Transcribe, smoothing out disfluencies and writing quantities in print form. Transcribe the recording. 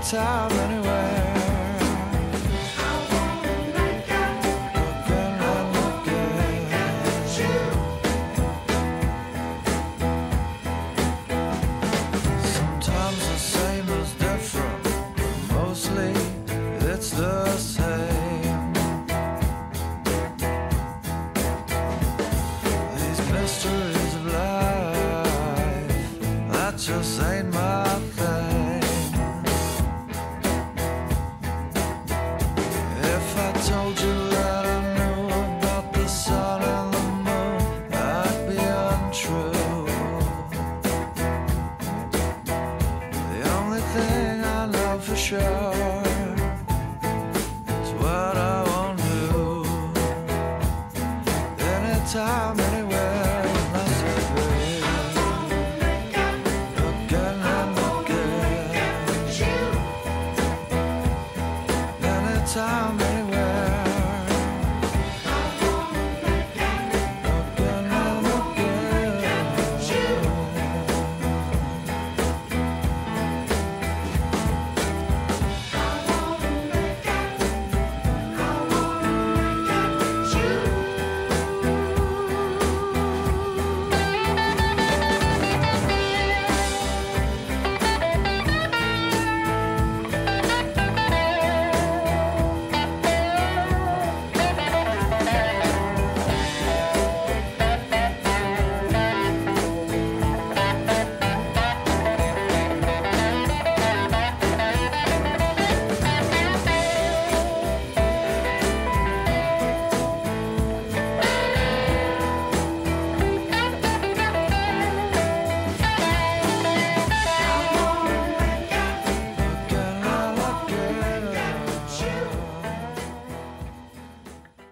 anytime, anywhere. It's the same. These mysteries of life, that just ain't my thing. If I told you that I knew about the sun and the moon, I'd be untrue. The only thing I know for sure